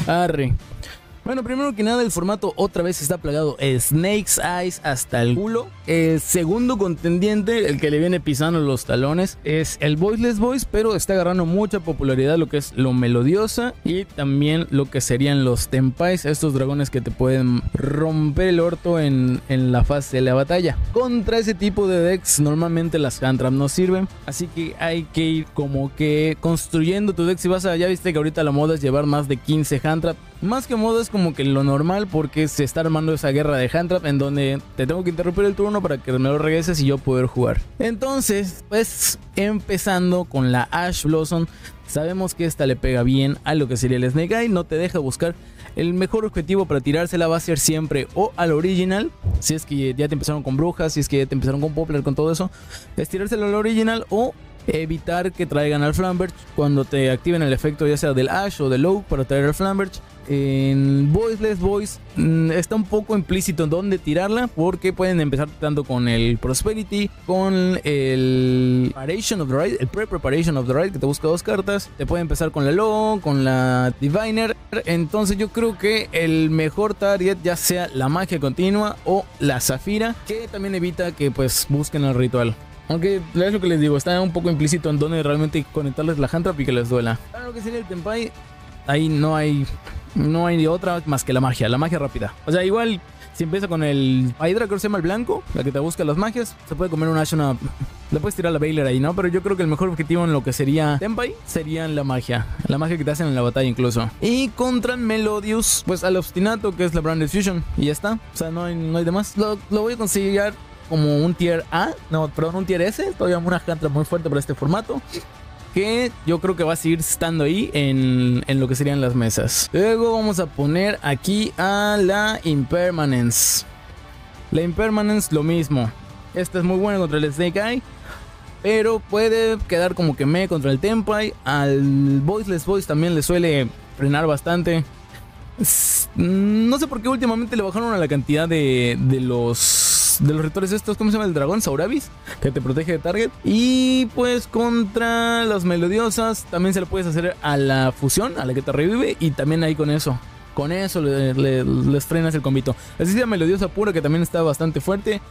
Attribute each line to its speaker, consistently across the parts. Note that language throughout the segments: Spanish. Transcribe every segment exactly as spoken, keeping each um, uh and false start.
Speaker 1: Arre. Bueno, primero que nada, el formato otra vez está plagado Snake's Eyes hasta el culo. El segundo contendiente, el que le viene pisando los talones, es el Voiceless Voice, pero está agarrando mucha popularidad lo que es lo Melodiosa y también lo que serían los Tenpais, estos dragones que te pueden romper el orto en, en la fase de la batalla. Contra ese tipo de decks normalmente las hand trap no sirven, así que hay que ir como que construyendo tu deck. Si vas a, ya viste que ahorita la moda es llevar más de quince hand trap. Más que moda es como que lo normal, porque se está armando esa guerra de hand trap en donde te tengo que interrumpir el turno para que me lo regreses y yo poder jugar. Entonces, pues empezando con la Ash Blossom, sabemos que esta le pega bien a lo que sería el Snake Eye, no te deja buscar. El mejor objetivo para tirársela va a ser siempre o al original, si es que ya te empezaron con brujas, si es que ya te empezaron con Poplar, con todo eso, es tirársela al original o evitar que traigan al Flamberge cuando te activen el efecto ya sea del Ash o del Oak para traer al Flamberge. En Voiceless Voice mmm, está un poco implícito en dónde tirarla, porque pueden empezar tanto con el Prosperity, con el Preparation of the Ride, el Pre-Preparation of the Ride que te busca dos cartas. Te puede empezar con la Low, con la Diviner. Entonces yo creo que el mejor target ya sea la Magia Continua o la Zafira, que también evita que pues busquen el ritual. Aunque es lo que les digo, está un poco implícito en dónde realmente conectarles la hand trap y que les duela. Para lo que sería el Tenpai, ahí no hay no hay otra más que la magia, la magia rápida. O sea, igual si empieza con el Hydra, creo que se llama el blanco, la que te busca las magias, se puede comer un Ash, una... le puedes tirar la Baylor ahí, ¿no? Pero yo creo que el mejor objetivo en lo que sería Tenpai sería la magia, la magia que te hacen en la batalla incluso. Y contra Melodious, pues al Obstinato, que es la Branded Fusion, y ya está. O sea, no hay, no hay demás. Lo, lo voy a considerar como un tier A, no, perdón, un tier S. Todavía una hand trap muy fuerte para este formato, que yo creo que va a seguir estando ahí en, en lo que serían las mesas. Luego vamos a poner aquí a la Impermanence. La Impermanence lo mismo. Esta es muy buena contra el Snake Eye, pero puede quedar como que me contra el Tenpai. Al Voiceless Voice también le suele frenar bastante. No sé por qué últimamente le bajaron a la cantidad de, de los... de los rituales estos, ¿cómo se llama? El dragón Sauravis, que te protege de target. Y pues contra las Melodiosas también se le puedes hacer a la fusión, a la que te revive, y también ahí con eso Con eso le, le, les frenas el combito. Así sea Melodiosa pura, que también está bastante fuerte,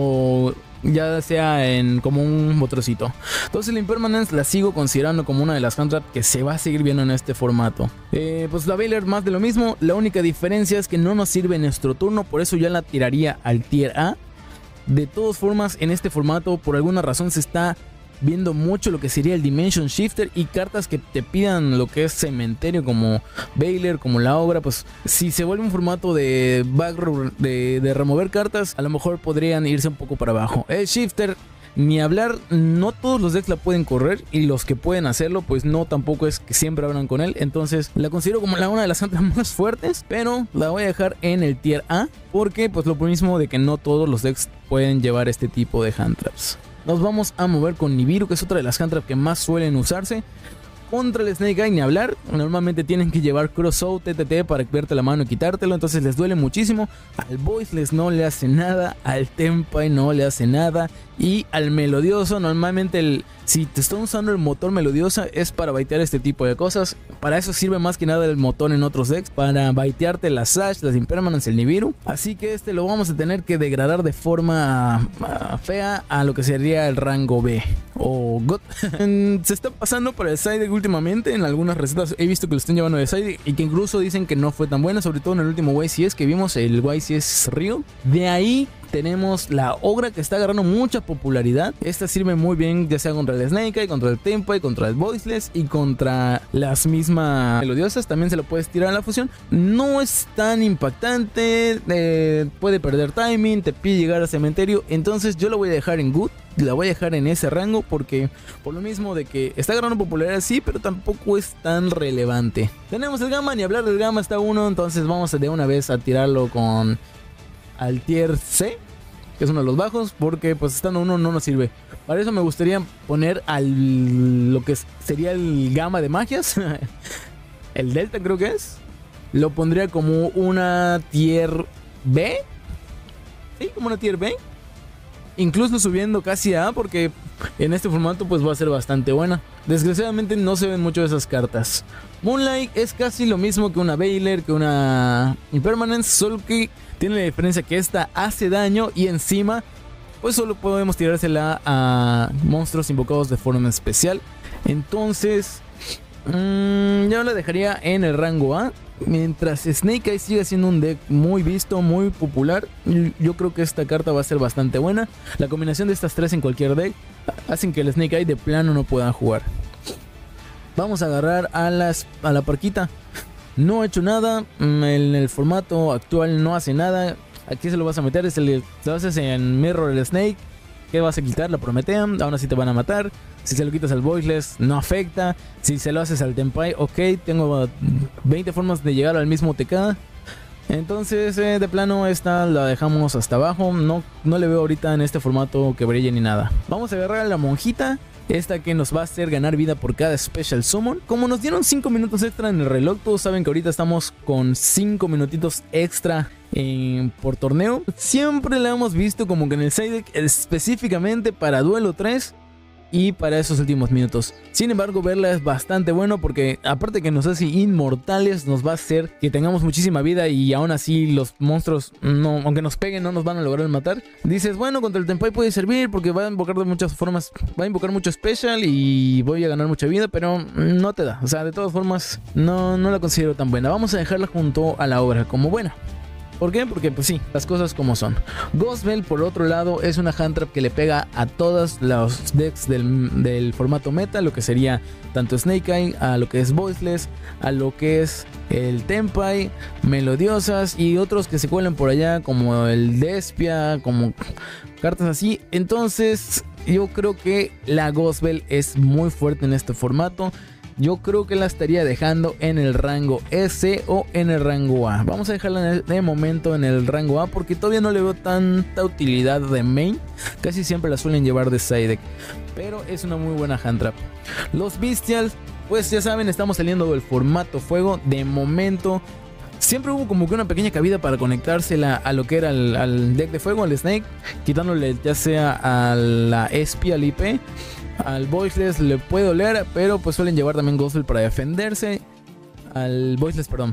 Speaker 1: o ya sea en como un botrocito. Entonces la Impermanence la sigo considerando como una de las hand trap que se va a seguir viendo en este formato. eh, Pues la Baylor más de lo mismo. La única diferencia es que no nos sirve en nuestro turno, por eso ya la tiraría al tier A. De todas formas, en este formato por alguna razón se está viendo mucho lo que sería el Dimension Shifter y cartas que te pidan lo que es cementerio, como Baylor, como la obra. Pues si se vuelve un formato de back de, de remover cartas, a lo mejor podrían irse un poco para abajo. El Shifter, ni hablar, no todos los decks la pueden correr, y los que pueden hacerlo pues no tampoco es que siempre abran con él. Entonces la considero como la una de las hand traps más fuertes, pero la voy a dejar en el tier A, porque pues lo mismo de que no todos los decks pueden llevar este tipo de hand traps. Nos vamos a mover con Nibiru, que es otra de las hand traps que más suelen usarse. Contra el Snake Eye ni hablar, normalmente tienen que llevar Cross Out, T T T para verte la mano y quitártelo, entonces les duele muchísimo. Al Voiceless no le hace nada, al Tenpai no le hace nada, y al Melodioso normalmente el, si te están usando el motor Melodiosa es para baitear este tipo de cosas. Para eso sirve más que nada el motor en otros decks, para baitearte las Sash, las Impermanence, el Nibiru. Así que este lo vamos a tener que degradar de forma uh, fea a lo que sería el rango B o God. Se está pasando para el side últimamente. En algunas recetas he visto que lo están llevando de side y que incluso dicen que no fue tan buena, sobre todo en el último Y C S que vimos, el Y C S Rio. De ahí tenemos la Ogra, que está agarrando mucha popularidad. Esta sirve muy bien ya sea contra el Snake Eye, contra el Tenpai, contra el Voiceless y contra las mismas Melodiosas. También se lo puedes tirar a la fusión. No es tan impactante, eh, puede perder timing, te pide llegar al cementerio. Entonces yo lo voy a dejar en good, la voy a dejar en ese rango, porque por lo mismo de que está agarrando popularidad sí, pero tampoco es tan relevante. Tenemos el Gamma, ni hablar del Gamma, está uno. Entonces vamos de una vez a tirarlo con al tier C, que es uno de los bajos, porque pues estando uno no nos sirve. Para eso me gustaría poner al lo que sería el Gamma de magias el Delta creo que es, lo pondría como una tier B. Sí, como una tier B. incluso subiendo casi a A, porque en este formato pues va a ser bastante buena. Desgraciadamente no se ven mucho de esas cartas. Moonlight es casi lo mismo que una Baylor, que una Impermanence, solo que tiene la diferencia que esta hace daño y encima pues solo podemos tirársela a monstruos invocados de forma especial. Entonces mmm, yo la dejaría en el rango A. Mientras Snake Eyes sigue siendo un deck muy visto, muy popular, yo creo que esta carta va a ser bastante buena. La combinación de estas tres en cualquier deck hacen que el Snake Eye de plano no pueda jugar. Vamos a agarrar a, las, a la parquita. No ha hecho nada, en el formato actual no hace nada. Aquí se lo vas a meter, se le, se lo haces en Mirror el Snake. ¿Qué vas a quitar? La Prometean, aún así te van a matar. Si se lo quitas al Voiceless, no afecta. Si se lo haces al Tempai, ok, tengo veinte formas de llegar al mismo T K. Entonces, eh, de plano, esta la dejamos hasta abajo. No, no le veo ahorita en este formato que brille ni nada. Vamos a agarrar a la monjita. Esta que nos va a hacer ganar vida por cada Special Summon. Como nos dieron cinco minutos extra en el reloj, todos saben que ahorita estamos con cinco minutitos extra en, por torneo. Siempre la hemos visto como que en el side deck específicamente para Duelo tres y para esos últimos minutos. Sin embargo, verla es bastante bueno porque aparte que nos hace inmortales, nos va a hacer que tengamos muchísima vida y aún así los monstruos, no, aunque nos peguen, no nos van a lograr matar. Dices, bueno, contra el Tempai puede servir porque va a invocar de muchas formas, va a invocar mucho special y voy a ganar mucha vida, pero no te da. O sea, de todas formas, no, no la considero tan buena. Vamos a dejarla junto a la obra como buena. ¿Por qué? Porque pues sí, las cosas como son. Ghostbell por otro lado es una hand trap que le pega a todos los decks del, del formato meta, lo que sería tanto Snake Eye, a lo que es Voiceless, a lo que es el Tempai, Melodiosas y otros que se cuelan por allá como el Despia, como cartas así. Entonces yo creo que la Ghostbell es muy fuerte en este formato. Yo creo que la estaría dejando en el rango S o en el rango A. Vamos a dejarla de momento en el rango A porque todavía no le veo tanta utilidad de main. Casi siempre la suelen llevar de side deck, pero es una muy buena hand trap. Los Bestials, pues ya saben, estamos saliendo del formato fuego. De momento siempre hubo como que una pequeña cabida para conectársela a lo que era el, al deck de fuego, al Snake, quitándole ya sea a la Espia, al I P. Al Voiceless le puede doler, pero pues suelen llevar también Ghostbell para defenderse. Al Voiceless, perdón.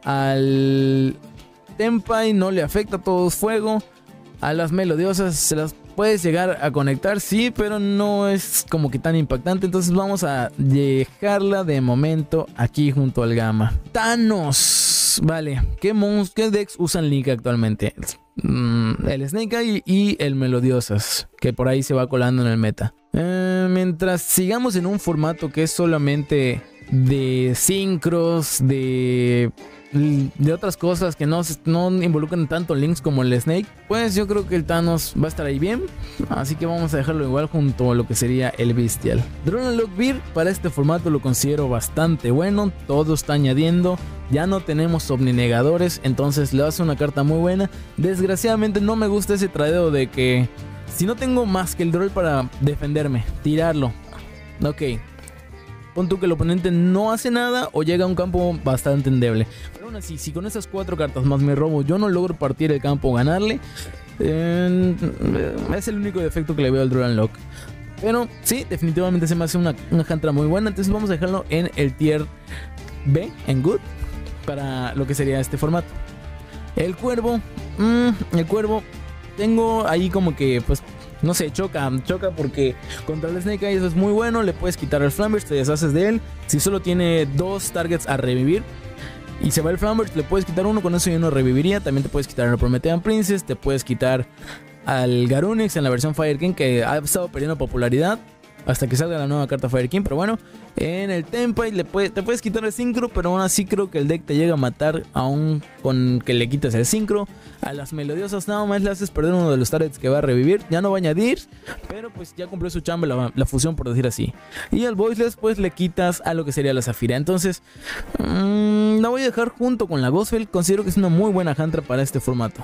Speaker 1: Al Tempai no le afecta, todo es fuego. A las Melodiosas se las puedes llegar a conectar, sí, pero no es como que tan impactante. Entonces vamos a dejarla de momento aquí junto al Gamma. Thanos. Vale, ¿qué, mons qué decks usan Link actualmente? Mm, el Snake Eye y el Melodiosas, que por ahí se va colando en el meta. Eh, mientras sigamos en un formato que es solamente de sincros, de, de otras cosas que no, no involucran tanto links como el Snake, pues yo creo que el Thanos va a estar ahí bien. Así que vamos a dejarlo igual junto a lo que sería el Bestial. Drone Lock Beer para este formato lo considero bastante bueno. Todo está añadiendo. Ya no tenemos omninegadores, entonces le hace una carta muy buena. Desgraciadamente no me gusta ese tradeo de que si no tengo más que el draw para defenderme, tirarlo. Ok, pon tú que el oponente no hace nada o llega a un campo bastante endeble. Pero aún así, si con esas cuatro cartas más me robo yo no logro partir el campo o ganarle, eh, es el único defecto que le veo al Draw and Lock. Pero sí, definitivamente se me hace una, una hand trap muy buena. Entonces vamos a dejarlo en el tier B, en Good, para lo que sería este formato. El Cuervo, mmm, el Cuervo, tengo ahí como que, pues, no sé, choca, choca porque contra el Snake Eye eso es muy bueno. Le puedes quitar el Flamberge, te deshaces de él. Si solo tiene dos targets a revivir y se va el Flamberge, le puedes quitar uno, con eso yo no reviviría. También te puedes quitar el Promethean Princess, te puedes quitar al Garunix en la versión Fire King, que ha estado perdiendo popularidad hasta que salga la nueva carta Fire King. Pero bueno, en el Tempai le puede, te puedes quitar el Synchro, pero aún así creo que el deck te llega a matar aún con que le quites el Synchro. A las Melodiosas nada más le haces perder uno de los targets que va a revivir. Ya no va a añadir, pero pues ya cumplió su chamba la, la fusión, por decir así. Y al Voiceless pues le quitas a lo que sería la Zafira. Entonces mmm, la voy a dejar junto con la Ghostbell. Considero que es una muy buena hand trap para este formato.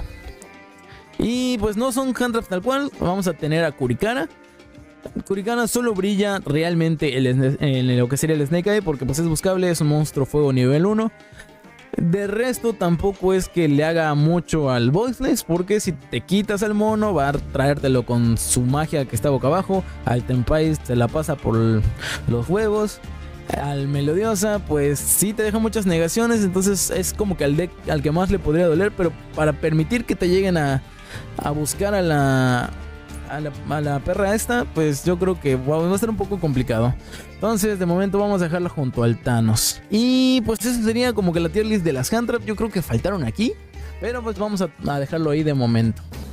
Speaker 1: Y pues no son hand traps tal cual. Vamos a tener a Kurikara. Kurikara solo brilla realmente el, en lo que sería el Snake Eye porque pues es buscable, es un monstruo fuego nivel uno. De resto tampoco es que le haga mucho al Voiceless, porque si te quitas al mono va a traértelo con su magia que está boca abajo. Al Tenpai se la pasa por los huevos. Al Melodiosa pues sí te deja muchas negaciones, entonces es como que al deck al que más le podría doler, pero para permitir que te lleguen a, a buscar a la, a la a la perra esta, pues yo creo que wow, va a ser un poco complicado. Entonces de momento vamos a dejarla junto al Thanos. Y pues eso sería como que la tier list de las hand trap. Yo creo que faltaron aquí, pero pues vamos a, a dejarlo ahí de momento.